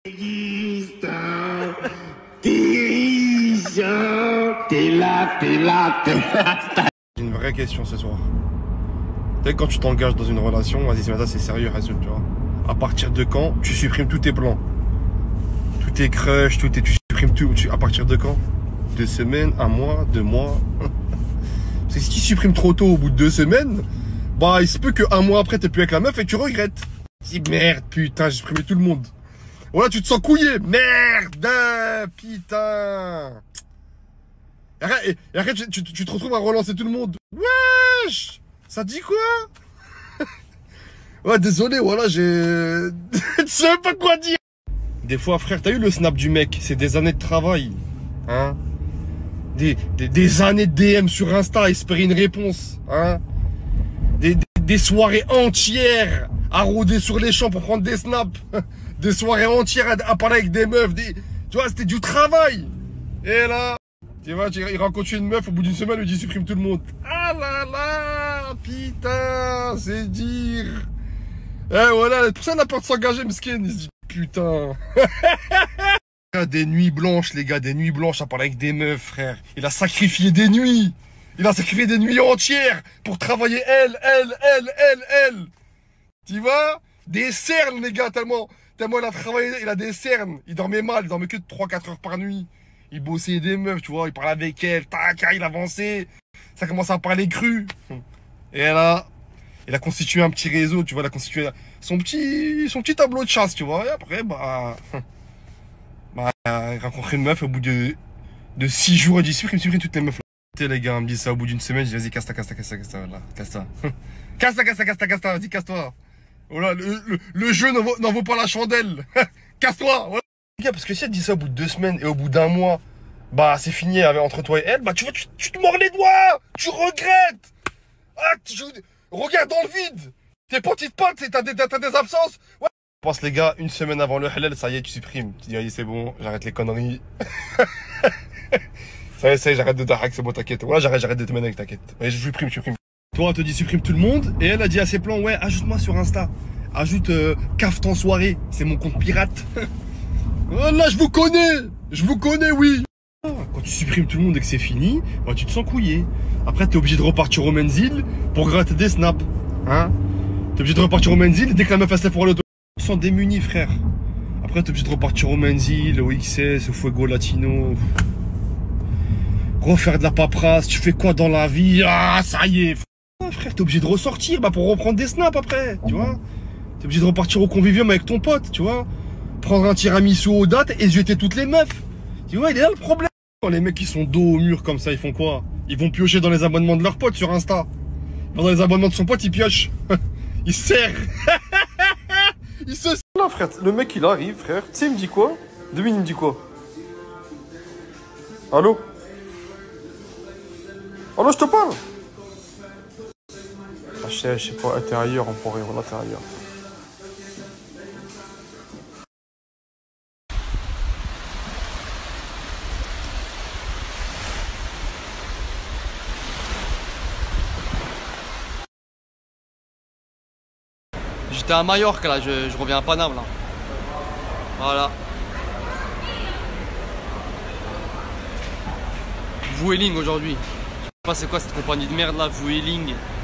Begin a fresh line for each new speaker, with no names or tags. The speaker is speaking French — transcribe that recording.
J'ai une vraie question ce soir. Tu sais, quand tu t'engages dans une relation, vas-y, c'est sérieux, Rasoul, tu vois. À partir de quand tu supprimes tous tes plans? Tous tes crushs, tu supprimes tout. À partir de quand? 2 semaines, 1 mois, 2 mois. Parce que si tu supprimes trop tôt au bout de 2 semaines, bah il se peut que 1 mois après t'es plus avec la meuf et tu regrettes. Tu dis merde, putain, j'ai supprimé tout le monde. Voilà, tu te sens couillé. Merde, putain. Et après, tu te retrouves à relancer tout le monde. Wesh, ça dit quoi? Ouais, désolé, voilà, je sais pas quoi dire. Des fois, frère, t'as eu le snap du mec? C'est des années de travail. Hein? Des années de DM sur Insta, espérer une réponse. Hein? Des soirées entières à rôder sur les champs pour prendre des snaps. Des soirées entières à parler avec des meufs. Tu vois, c'était du travail. Et là, tu vois, il rencontre une meuf, au bout d'une semaine, il dit supprime tout le monde. Ah là là, putain, c'est dire. Eh voilà, pour ça, on a peur de s'engager, Mskin. Il se dit, putain. Des nuits blanches, les gars, des nuits blanches à parler avec des meufs, frère. Il a sacrifié des nuits. Il a sacrifié des nuits entières pour travailler elle. Tu vois? Des cernes, les gars, tellement il a travaillé, il a des cernes. Il dormait mal, il dormait que 3-4 heures par nuit. Il bossait des meufs, tu vois, il parlait avec elle, tac, il avançait. Ça commençait à parler cru. Et là, il a constitué un petit réseau, tu vois, il a constitué son petit tableau de chasse, tu vois. Et après, il rencontre une meuf au bout de 6 jours, il dit supprime toutes les meufs. Les gars, on me dit ça au bout d'une semaine, je dis vas-y, casse-toi, là, casse-toi. Casse-toi, vas-y, casse-toi. Voilà, le jeu n'en vaut pas la chandelle. Casse-toi. Voilà. Les gars, parce que si elle dit ça au bout de 2 semaines et au bout d'1 mois, bah c'est fini entre toi et elle, bah tu vois, tu te mords les doigts, tu regrettes. Ah, regarde dans le vide. Tes petites potes, t'as des absences. Ouais. Je pense les gars, 1 semaine avant le halal, ça y est, tu supprimes. Tu dis vas-y, c'est bon, j'arrête les conneries. Ça y est, j'arrête de dark, c'est bon, t'inquiète. Voilà, j'arrête de te mener avec t'inquiète. Ouais, je supprime. Toi, elle te dit supprime tout le monde, et elle a dit à ses plans, ouais, ajoute-moi sur Insta. Ajoute Cafte en soirée, c'est mon compte pirate. Là, je vous connais, oui. Quand tu supprimes tout le monde et que c'est fini, bah, tu te sens couillé. Après, t'es obligé de repartir au Menzil pour gratter des snaps. Hein? T'es obligé de repartir au Menzil, dès que la meuf a fait pour l'auto, tu te sens démuni, frère. Après, t'es obligé de repartir au Menzil, au XS, au Fuego Latino. Refaire de la paperasse, tu fais quoi dans la vie? Ah, ça y est. Ah, frère, t'es obligé de ressortir pour reprendre des snaps après, tu vois. T'es obligé de repartir au convivium avec ton pote, tu vois. Prendre un tiramisu aux dates et jeter toutes les meufs. Tu vois, il est là le problème. Quand les mecs qui sont dos au mur comme ça, ils font quoi? Ils vont piocher dans les abonnements de leurs potes sur Insta. Dans les abonnements de son pote, ils piochent. Il se serre. Il se serre. Là, frère, le mec, il arrive, frère. Tu sais, il me dit quoi? Devine, il me dit quoi? Allô? Allô, je te parle. Ah, je sais pas, t'es ailleurs, emporé, voilà, t'es ailleurs.
J'étais à Majorque là, je reviens à Paname là. Voilà. Vueling aujourd'hui. Je sais pas c'est quoi cette compagnie de merde là, Vueling.